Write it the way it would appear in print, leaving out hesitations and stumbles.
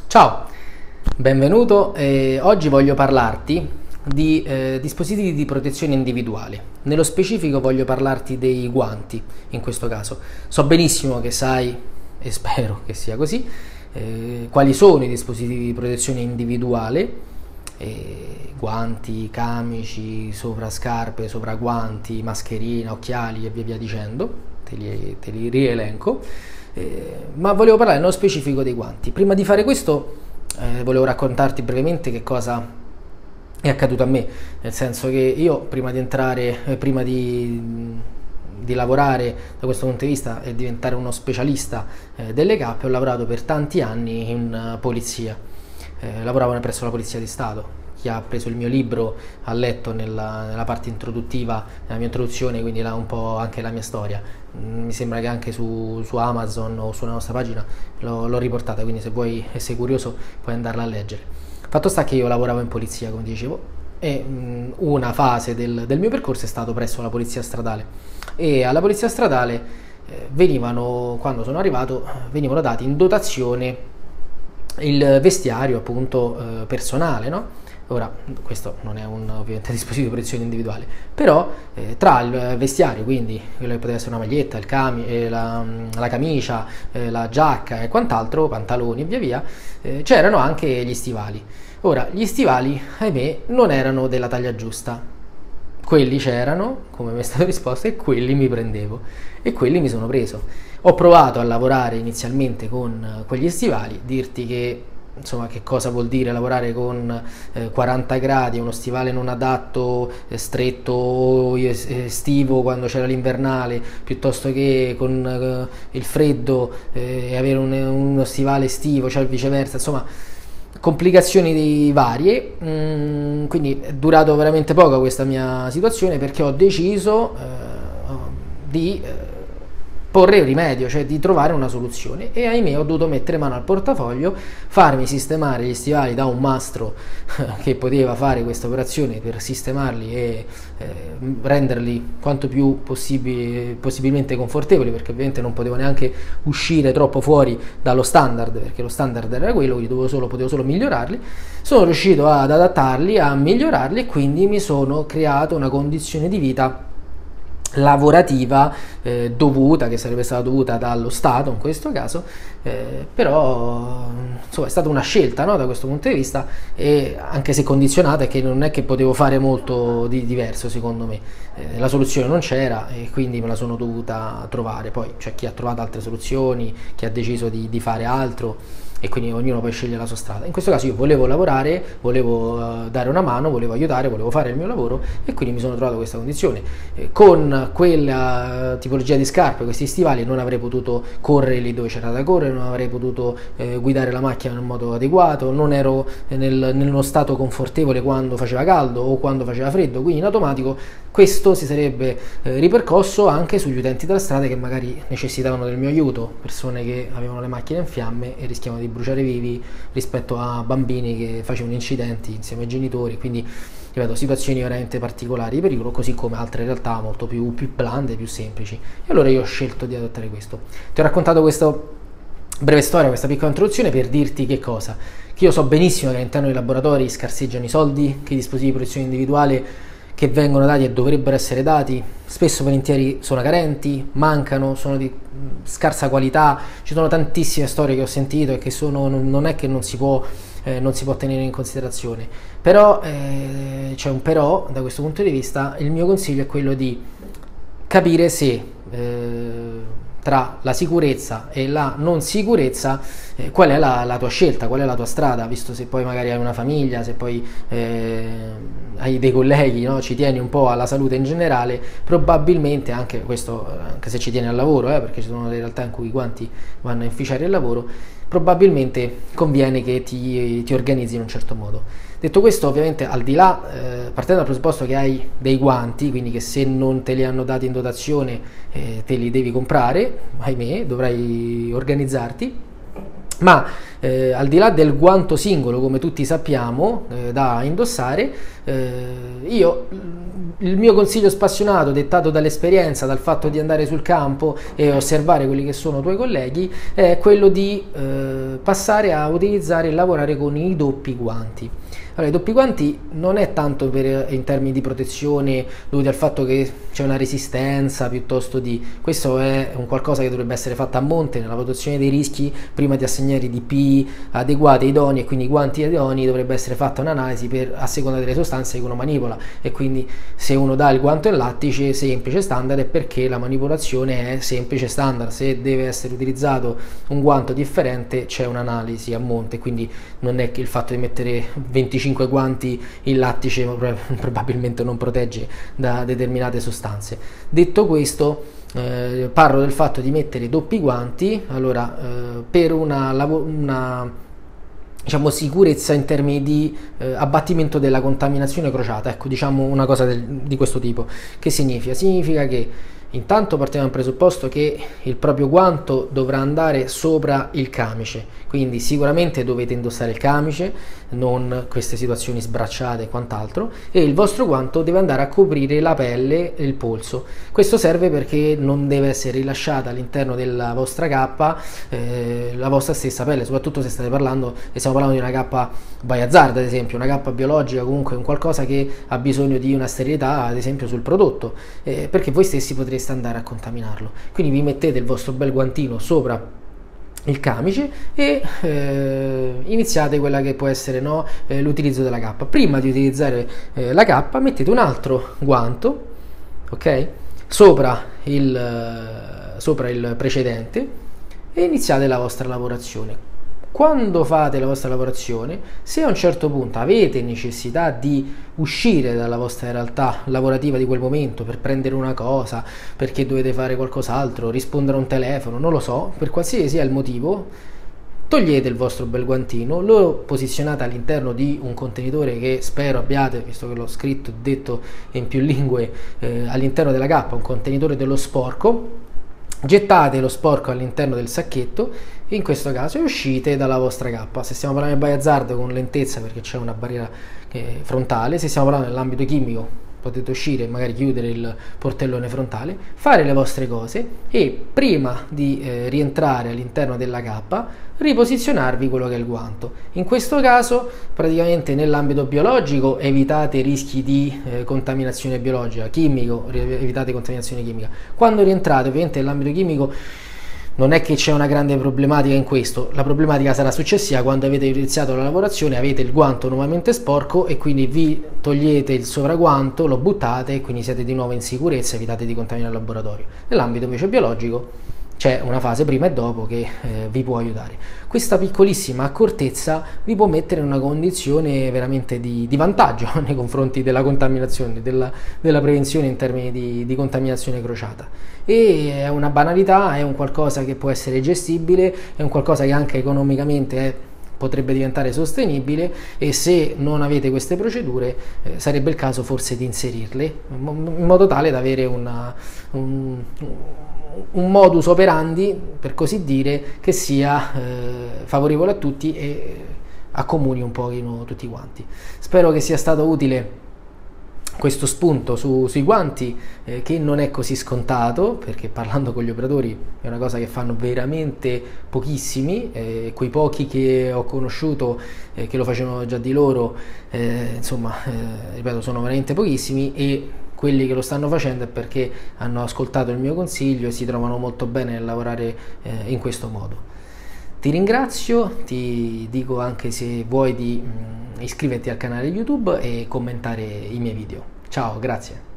Ciao, benvenuto. Oggi voglio parlarti di dispositivi di protezione individuale. Nello specifico voglio parlarti dei guanti, in questo caso. So benissimo che sai, e spero che sia così, quali sono i dispositivi di protezione individuale, guanti, camici, sovrascarpe, sovraguanti, mascherina, occhiali e via dicendo, te li rielenco. Ma volevo parlare nello specifico dei guanti. Prima di fare questo volevo raccontarti brevemente che cosa è accaduto a me, nel senso che io prima di lavorare da questo punto di vista e diventare uno specialista delle cappe, ho lavorato per tanti anni in polizia. Lavoravo presso la Polizia di Stato. Chi ha preso il mio libro ha letto nella parte introduttiva, nella mia introduzione, quindi un po' anche la mia storia. Mi sembra che anche su Amazon o sulla nostra pagina l'ho riportata, quindi se vuoi e sei curioso puoi andarla a leggere. Fatto sta che io lavoravo in polizia, come dicevo, e una fase del mio percorso è stato presso la polizia stradale, e alla polizia stradale quando sono arrivato, venivano dati in dotazione il vestiario appunto personale, no? Ora, questo non è ovviamente dispositivo di protezione individuale, però tra il vestiario, quindi quello che poteva essere una maglietta, la camicia, la giacca e quant'altro, pantaloni e via via, c'erano anche gli stivali. Ora, gli stivali, ahimè, non erano della taglia giusta. Quelli c'erano, come mi è stato risposto, e quelli mi prendevo, e quelli mi sono preso. Ho provato a lavorare inizialmente con quegli stivali, dirti che insomma che cosa vuol dire lavorare con 40 gradi, uno stivale non adatto, stretto, estivo quando c'era l'invernale, piuttosto che con il freddo e avere uno stivale estivo, cioè viceversa, insomma complicazioni varie. Quindi è durato veramente poco questa mia situazione, perché ho deciso di porre rimedio, cioè di trovare una soluzione, e ahimè ho dovuto mettere mano al portafoglio, farmi sistemare gli stivali da un mastro che poteva fare questa operazione per sistemarli e renderli quanto più possibilmente confortevoli, perché ovviamente non potevo neanche uscire troppo fuori dallo standard, perché lo standard era quello, quindi potevo solo migliorarli. Sono riuscito ad adattarli, a migliorarli, e quindi mi sono creato una condizione di vita lavorativa che sarebbe stata dovuta dallo Stato in questo caso, però insomma è stata una scelta, no, da questo punto di vista, e anche se condizionata, che non è che potevo fare molto di diverso secondo me. La soluzione non c'era e quindi me la sono dovuta trovare. Poi c'è chi ha trovato altre soluzioni, chi ha deciso di fare altro, e quindi ognuno poi sceglie la sua strada. In questo caso io volevo lavorare, volevo dare una mano, volevo aiutare, volevo fare il mio lavoro, e quindi mi sono trovato questa condizione. Con quella tipologia di scarpe, questi stivali, non avrei potuto correre lì dove c'era da correre, non avrei potuto guidare la macchina nel modo adeguato, non ero nello stato confortevole quando faceva caldo o quando faceva freddo, quindi in automatico questo si sarebbe ripercosso anche sugli utenti della strada, che magari necessitavano del mio aiuto, persone che avevano le macchine in fiamme e rischiavano di bruciare vivi, rispetto a bambini che facevano incidenti insieme ai genitori. Quindi ripeto, situazioni veramente particolari di pericolo, così come altre realtà molto più blande, più semplici. E allora io ho scelto di adottare questo. Ti ho raccontato questa breve storia, questa piccola introduzione, per dirti che cosa? Che io so benissimo che all'interno dei laboratori scarseggiano i soldi, che i dispositivi di protezione individuale che vengono dati e dovrebbero essere dati spesso volentieri sono carenti, mancano, sono di scarsa qualità. Ci sono tantissime storie che ho sentito e che non è che non si può tenere in considerazione, però c'è un però. Da questo punto di vista il mio consiglio è quello di capire se tra la sicurezza e la non sicurezza qual è la tua scelta, qual è la tua strada, visto se poi magari hai una famiglia, se poi hai dei colleghi, no? Ci tieni un po' alla salute in generale, probabilmente anche questo, anche se ci tieni al lavoro, perché ci sono delle realtà in cui i guanti vanno a inficiare il lavoro, probabilmente conviene che ti organizzi in un certo modo. Detto questo, ovviamente, al di là, partendo dal presupposto che hai dei guanti, quindi che se non te li hanno dati in dotazione te li devi comprare, ahimè, dovrai organizzarti. Ma al di là del guanto singolo, come tutti sappiamo, da indossare, il mio consiglio spassionato, dettato dall'esperienza, dal fatto di andare sul campo e osservare quelli che sono i tuoi colleghi, è quello di passare a utilizzare e lavorare con i doppi guanti. Allora, i doppi guanti non è tanto in termini di protezione dovuti al fatto che c'è una resistenza, piuttosto di... Questo è un qualcosa che dovrebbe essere fatto a monte nella valutazione dei rischi prima di assegnare i DPI adeguati e idonei, e quindi i guanti idonei dovrebbe essere fatta un'analisi a seconda delle sostanze che uno manipola, e quindi se uno dà il guanto in lattice semplice standard è perché la manipolazione è semplice standard. Se deve essere utilizzato un guanto differente c'è un'analisi a monte, quindi non è che il fatto di mettere 25 guanti in lattice probabilmente non protegge da determinate sostanze. Detto questo, parlo del fatto di mettere doppi guanti, allora, per una diciamo sicurezza in termini di abbattimento della contaminazione crociata. Ecco, diciamo una cosa di questo tipo. Che significa? Significa che intanto partiamo dal presupposto che il proprio guanto dovrà andare sopra il camice, quindi sicuramente dovete indossare il camice, non queste situazioni sbracciate e quant'altro, e il vostro guanto deve andare a coprire la pelle e il polso. Questo serve perché non deve essere rilasciata all'interno della vostra cappa la vostra stessa pelle, soprattutto se stiamo parlando di una cappa by hazard, ad esempio una cappa biologica, comunque un qualcosa che ha bisogno di una sterilità, ad esempio sul prodotto, perché voi stessi potreste andare a contaminarlo. Quindi vi mettete il vostro bel guantino sopra il camice e iniziate quella che può essere l'utilizzo della cappa. Prima di utilizzare la cappa mettete un altro guanto, ok, sopra il precedente, e iniziate la vostra lavorazione. Quando fate la vostra lavorazione, se a un certo punto avete necessità di uscire dalla vostra realtà lavorativa di quel momento per prendere una cosa, perché dovete fare qualcos'altro, rispondere a un telefono, non lo so, per qualsiasi sia il motivo, togliete il vostro bel guantino, lo posizionate all'interno di un contenitore che spero abbiate, visto che l'ho scritto e detto in più lingue, all'interno della cappa, un contenitore dello sporco. Gettate lo sporco all'interno del sacchetto, in questo caso, e uscite dalla vostra cappa. Se stiamo parlando di by hazard, con lentezza, perché c'è una barriera frontale. Se stiamo parlando nell'ambito chimico, potete uscire e magari chiudere il portellone frontale, fare le vostre cose e prima di rientrare all'interno della cappa riposizionarvi quello che è il guanto. In questo caso praticamente nell'ambito biologico evitate rischi di contaminazione biologica, chimico evitate contaminazione chimica. Quando rientrate ovviamente nell'ambito chimico non è che c'è una grande problematica in questo, la problematica sarà successiva quando avete iniziato la lavorazione, avete il guanto nuovamente sporco e quindi vi togliete il sovraguanto, lo buttate e quindi siete di nuovo in sicurezza, evitate di contaminare il laboratorio. Nell'ambito invece biologico c'è una fase prima e dopo che vi può aiutare. Questa piccolissima accortezza vi può mettere in una condizione veramente di vantaggio nei confronti della contaminazione, della prevenzione in termini di contaminazione crociata. E è una banalità, è un qualcosa che può essere gestibile, è un qualcosa che anche economicamente potrebbe diventare sostenibile, e se non avete queste procedure sarebbe il caso forse di inserirle in modo tale da avere un modus operandi, per così dire, che sia favorevole a tutti e accomuni un pochino tutti quanti. Spero che sia stato utile questo spunto sui guanti, che non è così scontato, perché parlando con gli operatori è una cosa che fanno veramente pochissimi, quei pochi che ho conosciuto che lo facevano già di loro, ripeto, sono veramente pochissimi, e quelli che lo stanno facendo è perché hanno ascoltato il mio consiglio e si trovano molto bene nel lavorare in questo modo. Ti ringrazio, ti dico anche, se vuoi, di iscriverti al canale YouTube e commentare i miei video. Ciao, grazie.